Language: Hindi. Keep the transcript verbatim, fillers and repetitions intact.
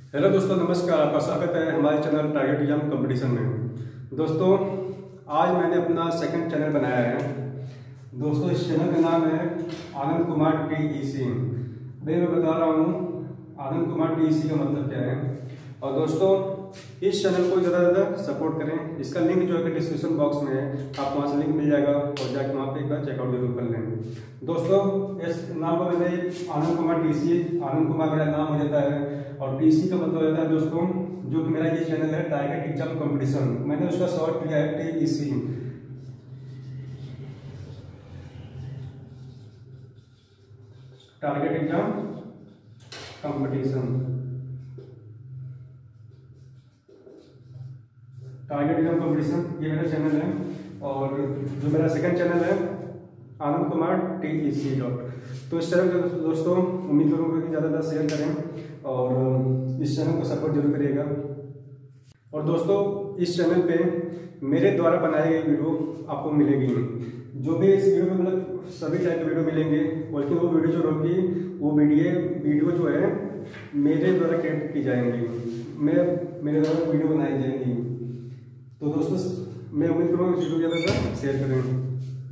हेलो दोस्तों, नमस्कार। आपका स्वागत है हमारे चैनल टारगेट एग्जाम कंपटीशन में। दोस्तों, आज मैंने अपना सेकंड चैनल बनाया है। दोस्तों, इस चैनल का नाम है आनंद कुमार टी ई सी। भाई मैं बता रहा हूँ आनंद कुमार टी ई सी का मतलब क्या है। और दोस्तों, इस चैनल को ज़्यादा से ज़्यादा सपोर्ट करें। इसका लिंक जो है कि डिस्क्रिप्शन बॉक्स में है, आपको वहाँ से लिंक मिल जाएगा और जाके वहाँ पे एक बार चेकआउट जरूर कर लें। दोस्तों, इस नाम को मैंने आनंद कुमार टी सी, आनंद कुमार मेरा नाम हो जाता है और टी सी का मतलब हो जाता है दोस्तों, जो कि मेरा ये चैनल है टारगेट एग्जाम कंपटीशन, मैंने उसका शॉर्ट किया है T E C. Target exam competition, target exam competition ये मेरा चैनल है। और जो मेरा सेकंड चैनल है Anand Kumar T E C dot. तो इस चैनल को दोस्तों उम्मीद करूँगा कि ज़्यादा ज़्यादा शेयर करें और इस चैनल को सपोर्ट जरूर करिएगा। और दोस्तों, इस चैनल पे मेरे द्वारा बनाए गए वीडियो आपको मिलेगी। जो भी इस वीडियो में मतलब सभी टाइप के वीडियो मिलेंगे, बल्कि वो वीडियो जो होगी वो वीडियो वीडियो जो है मेरे द्वारा क्रिएट की जाएंगी, मैं मेरे द्वारा वीडियो बनाई जाएंगी। तो दोस्तों, मैं उम्मीद करूँगा इस वीडियो को ज़्यादा शेयर करें।